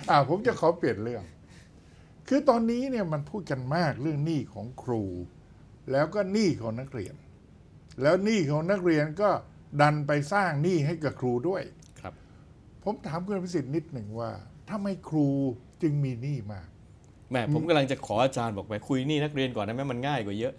ผมจะขอเปลี่ยนเรื่องคือตอนนี้เนี่ยมันพูดกันมากเรื่องหนี้ของครูแล้วก็หนี้ของนักเรียนแล้วหนี้ของนักเรียนก็ดันไปสร้างหนี้ให้กับครูด้วยครับผมถามคุณพิสิทธิ์นิดหนึ่งว่าทำไมครูจึงมีหนี้มากแม่ผมกำลังจะขออาจารย์บอกไปคุยหนี้นักเรียนก่อนนะแม่มันง่ายกว่าเยอะ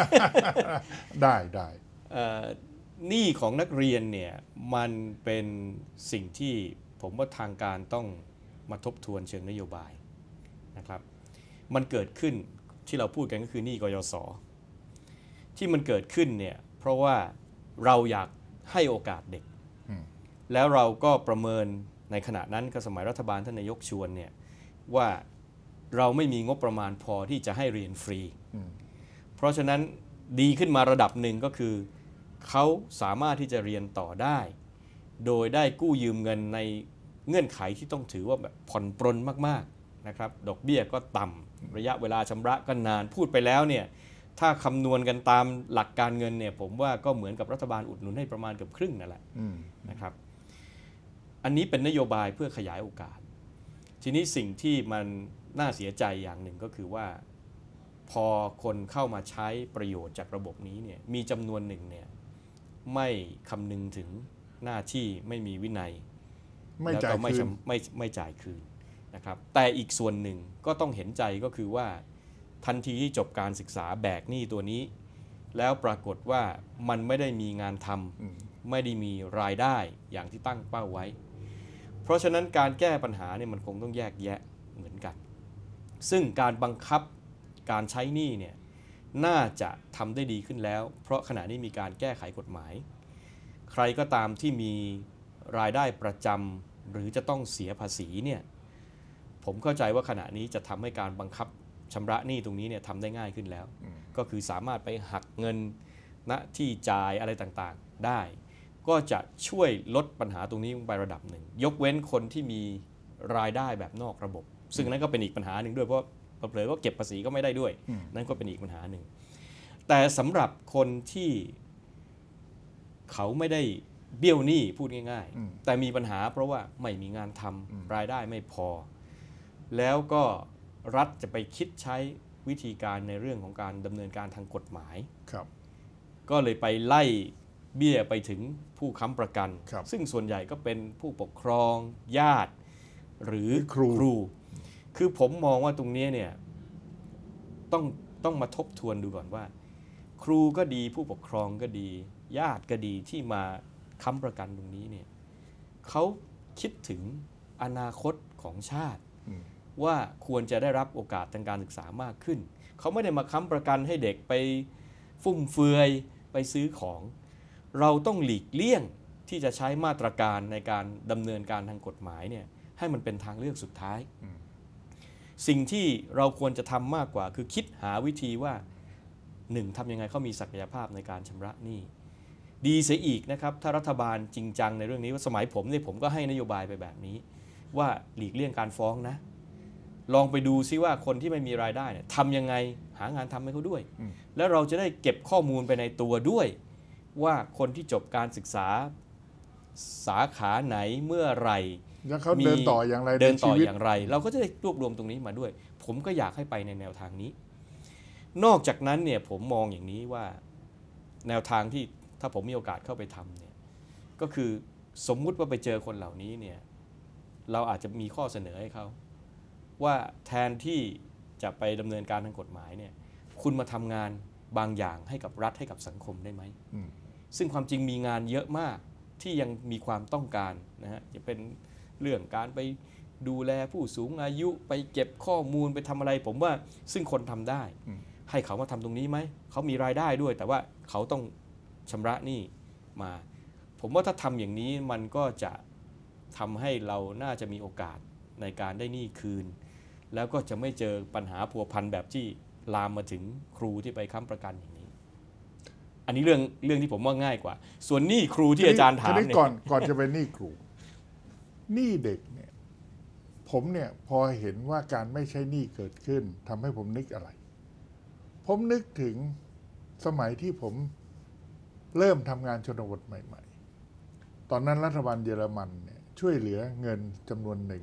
ได้หนี้ของนักเรียนเนี่ยมันเป็นสิ่งที่ผมว่าทางการต้องมาทบทวนเชิงนโยบายนะครับมันเกิดขึ้นที่เราพูดกันก็คือหนี้กยศที่มันเกิดขึ้นเนี่ยเพราะว่าเราอยากให้โอกาสเด็กแล้วเราก็ประเมินในขณะนั้นก็สมัยรัฐบาลท่านนายกชวนเนี่ยว่าเราไม่มีงบประมาณพอที่จะให้เรียนฟรีเพราะฉะนั้นดีขึ้นมาระดับหนึ่งก็คือเขาสามารถที่จะเรียนต่อได้โดยได้กู้ยืมเงินในเงื่อนไขที่ต้องถือว่าแบบผ่อนปรนมากๆนะครับดอกเบี้ยก็ต่ำระยะเวลาชำระก็นานพูดไปแล้วเนี่ยถ้าคำนวณกันตามหลักการเงินเนี่ยผมว่าก็เหมือนกับรัฐบาลอุดหนุนให้ประมาณเกือบครึ่งนั่นแหละนะครับอันนี้เป็นนโยบายเพื่อขยายโอกาสทีนี้สิ่งที่มันน่าเสียใจอย่างหนึ่งก็คือว่าพอคนเข้ามาใช้ประโยชน์จากระบบนี้เนี่ยมีจำนวนหนึ่งเนี่ยไม่คำนึงถึงหน้าที่ไม่มีวินัยแล้วก็ไม่จ่ายคืนนะครับแต่อีกส่วนหนึ่งก็ต้องเห็นใจก็คือว่าทันทีที่จบการศึกษาแบกหนี้ตัวนี้แล้วปรากฏว่ามันไม่ได้มีงานทำไม่ได้มีรายได้อย่างที่ตั้งเป้าไว้เพราะฉะนั้นการแก้ปัญหาเนี่ยมันคงต้องแยกแยะเหมือนกันซึ่งการบังคับการใช้หนี้เนี่ยน่าจะทำได้ดีขึ้นแล้วเพราะขณะนี้มีการแก้ไขกฎหมายใครก็ตามที่มีรายได้ประจำหรือจะต้องเสียภาษีเนี่ยผมเข้าใจว่าขณะนี้จะทำให้การบังคับชำระหนี้ตรงนี้เนี่ยทำได้ง่ายขึ้นแล้วก็คือสามารถไปหักเงินณที่จ่ายอะไรต่างๆได้ก็จะช่วยลดปัญหาตรงนี้ลงไประดับหนึ่งยกเว้นคนที่มีรายได้แบบนอกระบบซึ่งนั้นก็เป็นอีกปัญหาหนึ่งด้วยเพราะเผลอๆก็เก็บภาษีก็ไม่ได้ด้วยนั่นก็เป็นอีกปัญหาหนึ่งแต่สำหรับคนที่เขาไม่ได้เบี้ยวหนี้พูดง่ายๆแต่มีปัญหาเพราะว่าไม่มีงานทำรายได้ไม่พอแล้วก็รัฐจะไปคิดใช้วิธีการในเรื่องของการดำเนินการทางกฎหมายก็เลยไปไล่เบี้ยไปถึงผู้ค้ำประกันซึ่งส่วนใหญ่ก็เป็นผู้ปกครองญาติหรือครูคือผมมองว่าตรงนี้เนี่ยต้องมาทบทวนดูก่อนว่าครูก็ดีผู้ปกครองก็ดีญาติก็ดีที่มาค้ำประกันตรงนี้เนี่ยเขาคิดถึงอนาคตของชาติว่าควรจะได้รับโอกาสทางการศึกษามากขึ้นเขาไม่ได้มาค้ำประกันให้เด็กไปฟุ่มเฟือยไปซื้อของเราต้องหลีกเลี่ยงที่จะใช้มาตรการในการดำเนินการทางกฎหมายเนี่ยให้มันเป็นทางเลือกสุดท้ายสิ่งที่เราควรจะทำมากกว่าคือคิดหาวิธีว่า1ทำยังไงเขามีศักยภาพในการชำระหนี้ดีเสียอีกนะครับถ้ารัฐบาลจริงจังในเรื่องนี้ว่าสมัยผมเนี่ยผมก็ให้นโยบายไปแบบนี้ว่าหลีกเลี่ยงการฟ้องนะลองไปดูซิว่าคนที่ไม่มีรายได้เนี่ยทำยังไงหางานทำให้เขาด้วยแล้วเราจะได้เก็บข้อมูลไปในตัวด้วยว่าคนที่จบการศึกษาสาขาไหนเมื่อไหร่แล้วเขาเดินต่ออย่างไรเราก็จะได้รวบรวมตรงนี้มาด้วยผมก็อยากให้ไปในแนวทางนี้นอกจากนั้นเนี่ยผมมองอย่างนี้ว่าแนวทางที่ถ้าผมมีโอกาสเข้าไปทำเนี่ยก็คือสมมุติว่าไปเจอคนเหล่านี้เนี่ยเราอาจจะมีข้อเสนอให้เขาว่าแทนที่จะไปดำเนินการทางกฎหมายเนี่ยคุณมาทำงานบางอย่างให้กับรัฐให้กับสังคมได้ไหมซึ่งความจริงมีงานเยอะมากที่ยังมีความต้องการนะฮะจะเป็นเรื่องการไปดูแลผู้สูงอายุไปเก็บข้อมูลไปทำอะไรผมว่าซึ่งคนทำได้ให้เขามาทำตรงนี้ไหมเขามีรายได้ด้วยแต่ว่าเขาต้องชำระหนี้มาผมว่าถ้าทำอย่างนี้มันก็จะทำให้เราน่าจะมีโอกาสในการได้หนี้คืนแล้วก็จะไม่เจอปัญหาพัวพันแบบที่ลามมาถึงครูที่ไปค้ำประกันอย่างนี้อันนี้เรื่องที่ผมว่าง่ายกว่าส่วนหนี้ครูที่อาจารย์ถามเนี่ยก่อนจะไปหนี้ครูหนี้เด็กเนี่ยผมเนี่ยพอเห็นว่าการไม่ใช้หนี้เกิดขึ้นทำให้ผมนึกอะไรผมนึกถึงสมัยที่ผมเริ่มทำงานชนบทใหม่ๆตอนนั้นรัฐบาลเยอรมันเนี่ยช่วยเหลือเงินจำนวนหนึ่ง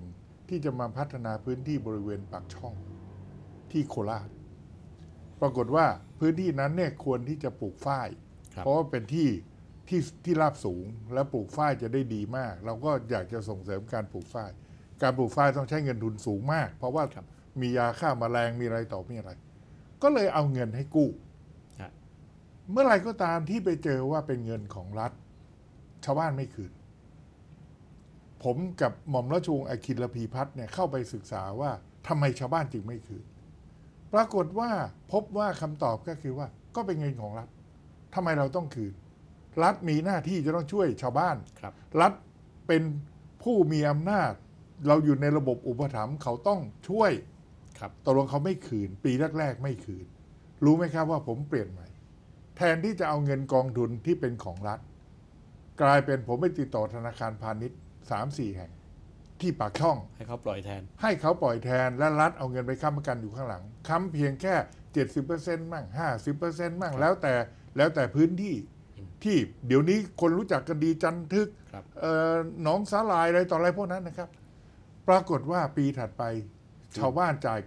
ที่จะมาพัฒนาพื้นที่บริเวณปากช่องที่โคราชปรากฏว่าพื้นที่นั้นเนี่ยควรที่จะปลูกฝ้ายครับเพราะว่าเป็นที่ราบสูงและปลูกฝ้ายจะได้ดีมาก เราก็อยากจะส่งเสริมการปลูกฝ้ายการปลูกฝ้ายต้องใช้เงินทุนสูงมาก เพราะว่าครับมียาฆ่าแมลงมีอะไรต่อมีอะไร ก็เลยเอาเงินให้กู้ฮะเมื่อไหร่ก็ตามที่ไปเจอว่าเป็นเงินของรัฐ ชาวบ้านไม่คืน ผมกับหม่อมราชวงศ์อคินลพีพัฒน์เนี่ยเข้าไปศึกษาว่าทำไมชาวบ้านจึงไม่คืน ปรากฏว่าพบว่าคำตอบก็คือว่าก็เป็นเงินของรัฐทำไมเราต้องคืน รัฐมีหน้าที่จะต้องช่วยชาวบ้านครับรัฐเป็นผู้มีอำนาจ เราอยู่ในระบบอุปถัมภ์เขาต้องช่วยครับตกลงเขาไม่คืน ปีแรกๆไม่คืน รู้ไหมครับว่าผมเปลี่ยนใหม่ แทนที่จะเอาเงินกองทุนที่เป็นของรัฐ กลายเป็นผมไปติดต่อธนาคารพาณิชย์ 3-4 แห่ง ที่ปากช่องให้เขาปล่อยแทนให้เขาปล่อยแทนและรัฐเอาเงินไปค้ำประกันอยู่ข้างหลังค้ำเพียงแค่ 70%มั่ง 50%มั่งแล้วแต่พื้นที่ที่เดี๋ยวนี้คนรู้จักกันดีจันทึกครับหนองสาลายอะไรต่ออะไรพวกนั้นนะครับ ปรากฏว่าปีถัดไปชาวบ้านจ่าย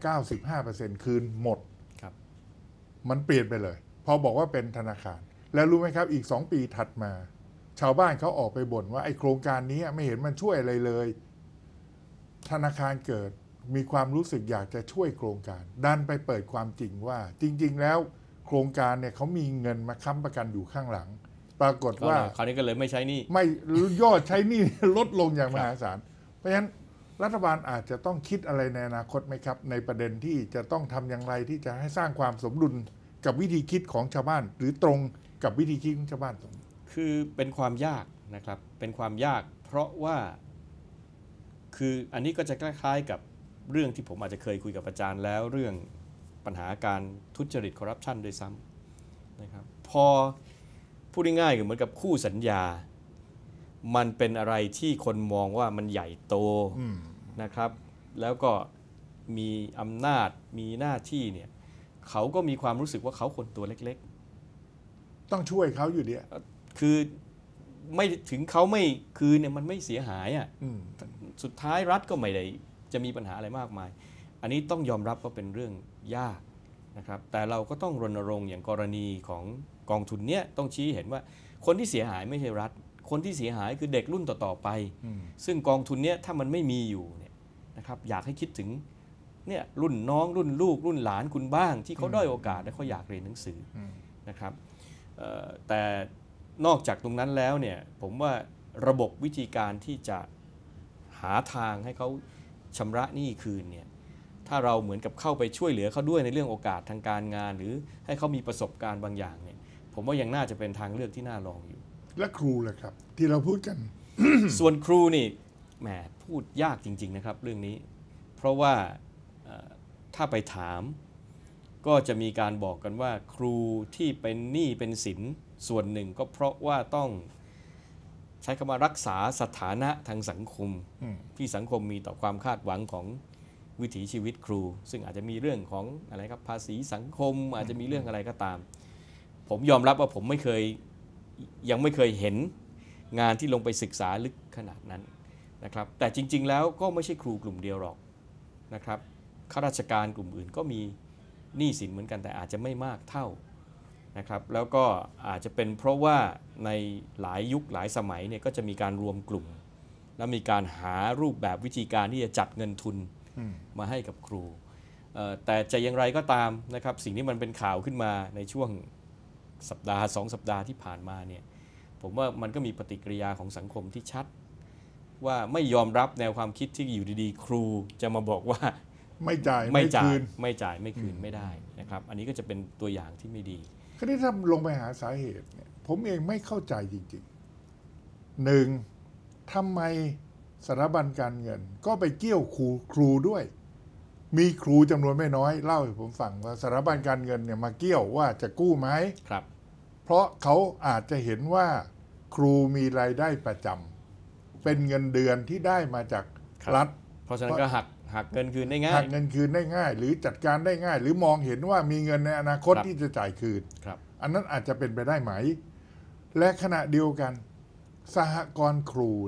95% คืนหมดครับมันเปลี่ยนไปเลย พอบอกว่าเป็นธนาคาร แล้วรู้ไหมครับอีก 2 ปีถัดมา ชาวบ้านเขาออกไปบ่นว่าไอ้โครงการนี้ไม่เห็นมันช่วยอะไรเลย ธนาคารเกิดมีความรู้สึกอยากจะช่วยโครงการ ดันไปเปิดความจริงว่า จริง ๆ แล้วโครงการเนี่ยเขามีเงินมาค้ำประกันอยู่ข้างหลัง ปรากฏว่าคราวนี้ก็เลยไม่ใช้หนี่ไม่ยอดใช้หนี้ ลดลงอย่างมหาศาล เพราะฉะนั้นรัฐบาลอาจจะต้องคิดอะไรในอนาคตไหมครับ ในประเด็นที่จะต้องทำอย่างไรที่จะให้สร้างความสมดุลกับวิธีคิดของชาวบ้าน หรือตรงกับวิธีคิดของชาวบ้านตรงนี้คือเป็นความยากนะครับ เป็นความยากเพราะว่า คืออันนี้ก็จะคล้ายๆกับเรื่องที่ผมอาจจะเคยคุยกับอาจารย์แล้วเรื่องปัญหาการทุจริตคอร์รัปชันด้วยซ้ำนะครับ พอพูดง่ายๆก็เหมือนกับคู่สัญญา มันเป็นอะไรที่คนมองว่ามันใหญ่โตนะครับ แล้วก็มีอำนาจมีหน้าที่เนี่ยเขาก็มีความรู้สึกว่าเขาคนตัวเล็กต้องช่วยเขาอยู่ดีคือไม่ถึงเขาไม่คืนเนี่ยมันไม่เสียหายอ่ะสุดท้ายรัฐก็ไม่ได้จะมีปัญหาอะไรมากมาย อันนี้ต้องยอมรับว่าเป็นเรื่องยากนะครับ แต่เราก็ต้องรณรงค์อย่างกรณีของกองทุนเนี้ยต้องชี้เห็นว่าคนที่เสียหายไม่ใช่รัฐ คนที่เสียหายคือเด็กรุ่นต่อๆไป ซึ่งกองทุนเนี้ยถ้ามันไม่มีอยู่เนี่ยนะครับอยากให้คิดถึงเนี่ยรุ่นน้องรุ่นลูกรุ่นหลานคุณบ้าง ที่เขาด้อยโอกาสและเขาอยากเรียนหนังสือนะครับแต่นอกจากตรงนั้นแล้วเนี่ยผมว่าระบบวิธีการที่จะหาทางให้เขาชำระหนี้คืนเนี่ยถ้าเราเหมือนกับเข้าไปช่วยเหลือเขาด้วยในเรื่องโอกาสทางการงาน หรือให้เขามีประสบการณ์บางอย่างเนี่ยผมว่ายังน่าจะเป็นทางเลือกที่น่าลองอยู่และครูล่ะครับ ที่เราพูดกันส่วนครูนี่แหมพูดยากจริงๆนะครับเรื่องนี้เพราะว่าถ้าไปถามก็จะมีการบอกกันว่าครูที่เป็นหนี้เป็นสินส่วนหนึ่งก็เพราะว่าต้องใช้คำว่ารักษาสถานะทางสังคมที่สังคมมีต่อความคาดหวังของวิถีชีวิตครู ซึ่งอาจจะมีเรื่องของอะไรครับภาษีสังคมอาจจะมีเรื่องอะไรก็ตามผมยอมรับว่าผมยังไม่เคยเห็นงานที่ลงไปศึกษาลึกขนาดนั้นนะครับแต่จริงๆแล้วก็ไม่ใช่ครูกลุ่มเดียวหรอกนะครับข้าราชการกลุ่มอื่นก็มีหนี้สินเหมือนกันแต่อาจจะไม่มากเท่านะครับแล้วก็อาจจะเป็นเพราะว่าในหลายยุคหลายสมัยเนี่ยก็จะมีการรวมกลุ่มแล้วมีการหารูปแบบวิธีการที่จะจัดเงินทุนมาให้กับครูแต่จะอย่างไรก็ตามนะครับสิ่งที่มันเป็นข่าวขึ้นมาในช่วงสัปดาห์2 สัปดาห์ที่ผ่านมาเนี่ยผมว่ามันก็มีปฏิกิริยาของสังคมที่ชัดว่าไม่ยอมรับแนวความคิดที่อยู่ดีๆครูจะมาบอกว่าไม่จ่ายไม่คืนคืนไม่ได้นะครับอันนี้ก็จะเป็นตัวอย่างที่ไม่ดีคราวนี้ถ้าลงไปหาสาเหตุเนี่ยผมเองไม่เข้าใจจริงๆหนึ่งทำไมสถาบันการเงินก็ไปเกี่ยวครูด้วย มีครูจำนวนไม่น้อยเล่าให้ผมฟังว่าสถาบันการเงินเนี่ยมาเกี่ยวว่าจะกู้ไหมครับเพราะเขาอาจจะเห็นว่าครูมีรายได้ประจำเป็นเงินเดือนที่ได้มาจากรัฐเพราะฉะนั้นก็หักเงินคืนได้ง่ายหักเงินคืนได้ง่าย หรือจัดการได้ง่าย หรือมองเห็นว่ามีเงินในอนาคตที่จะจ่ายคืนครับอันนั้นอาจจะเป็นไปได้ไหม และขณะเดียวกันสหกรณ์ครูเนี่ย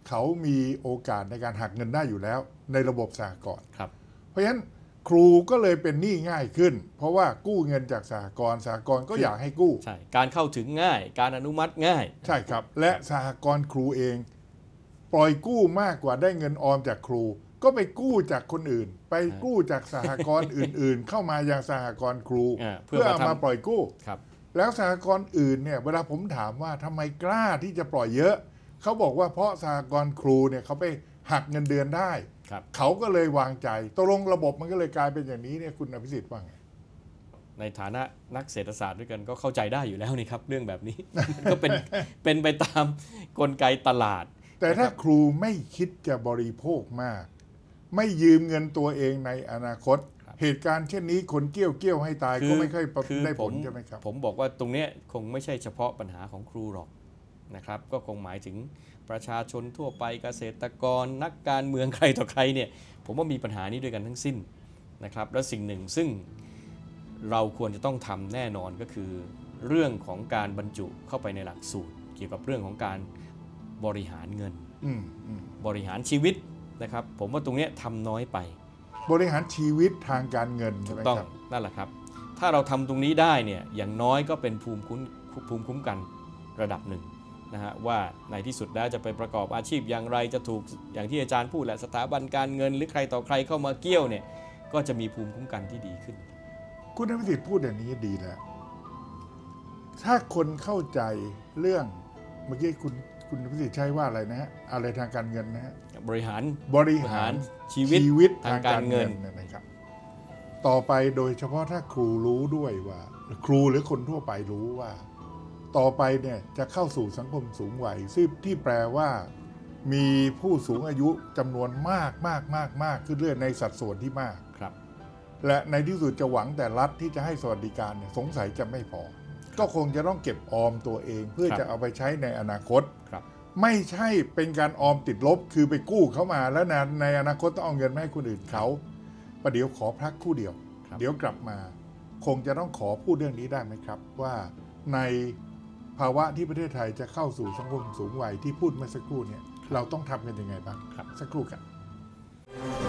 เขามีโอกาสในการหักเงินได้อยู่แล้วในระบบสหกรณ์ครับเพราะฉะนั้นครูก็เลยเป็นหนี้ง่ายขึ้น เพราะว่ากู้เงินจากสหกรณ์ก็อยากให้กู้ใช่ การเข้าถึงง่าย การอนุมัติง่ายใช่ครับ และสหกรณ์ครูเอง ปล่อยกู้มากกว่าได้เงินออมจากครู ก็ไปกู้จากคนอื่น ไปกู้จากสหกรณ์อื่น ๆ เข้ามายังสหกรณ์ครูเพื่เพื่ออมาเอามาทำปล่อยกู้ครับแล้วสหกรณ์อื่นเนี่ยเวลาผมถามว่าทำไมกล้าที่จะปล่อยเยอะ เขาบอกว่าเพราะสหกรณ์ครูเนี่ยเขาไปหักเงินเดือนได้ครับเขาก็เลยวางใจตกลงระบบมันก็เลยกลายเป็นอย่างนี้เนี่ยคุณอภิสิทธิ์ว่าไงในฐานะนักเศรษฐศาสตร์ด้วยกันก็เข้าใจได้อยู่แล้วนี่ครับ เรื่องแบบนี้ ก็เป็นไปตามกลไกตลาดแต่ถ้าครูไม่คิดจะบริโภคมาก ไม่ยืมเงินตัวเองในอนาคต เหตุการณ์เช่นนี้คนเกี้ยวให้ตายก็ไม่ค่อยได้ผลใช่ไหมครับผมบอกว่าตรงเนี้ยคงไม่ใช่เฉพาะปัญหาของครูหรอกนะครับ ก็คงหมายถึงประชาชนทั่วไปเกษตรกรนักการเมืองใครต่อใครเนี่ยผมว่ามีปัญหานี้ด้วยกันทั้งสิ้นนะครับและสิ่งหนึ่งซึ่งเราควรจะต้องทำแน่นอนก็คือเรื่องของการบรรจุเข้าไปในหลักสูตร เกี่ยวกับเรื่องของการบริหารเงินบริหารชีวิตนะครับ ผมว่าตรงเนี้ยทำน้อยไปบริหารชีวิตทางการเงินใช่ไหมต้องครับนั่นแหละครับ ถ้าเราทำตรงนี้ได้เนี่ยอย่างน้อยก็เป็นภูมิคุ้มกันระดับหนึ่งนะฮะว่าในที่สุดแล้วจะไปประกอบอาชีพอย่างไรจะถูกอย่างที่อาจารย์พูดแหละสถาบันการเงินหรือใครต่อใครเข้ามาเกี่ยวเนี่ยก็จะมีภูมิคุ้มกันที่ดีขึ้นคุณอภิสิทธิ์พูดอย่างนี้ดีแล้ว ถ้าคนเข้าใจเรื่องเมื่อกี้คุณอภิสิทธิ์ใช้ว่าอะไรนะฮะอะไรทางการเงินนะฮะบริหารบริหารชีวิตทางการเงินนะครับ ต่อไปโดยเฉพาะถ้าครูรู้ด้วยว่า ครูหรือคนทั่วไปรู้ว่า ต่อไปเนี่ยจะเข้าสู่สังคมสูงวัยซึ่งที่แปลว่ามีผู้สูงอายุจำนวนมากขึ้นเรื่อยในสัดส่วนที่มากครับและในที่สุดจะหวังแต่รัฐที่จะให้สวัสดิการเนี่ยสงสัยจะไม่พอ ก็คงจะต้องเก็บออมตัวเองเพื่อจะเอาไปใช้ในอนาคตครับไม่ใช่เป็นการออมติดลบคือไปกู้เขามาแล้วในอนาคตต้องเอาเงินมาให้คนอื่นเขาประเดี๋ยวขอพักครู่เดียว เดี๋ยวกลับมา คงจะต้องขอพูดเรื่องนี้ได้ไหมครับ ว่าในภาวะที่ประเทศไทยจะเข้าสู่สังคมสูงวัยที่พูดเมื่อสักครู่เนี่ยเราต้องทำกันยังไงบ้างครับสักครู่ครับ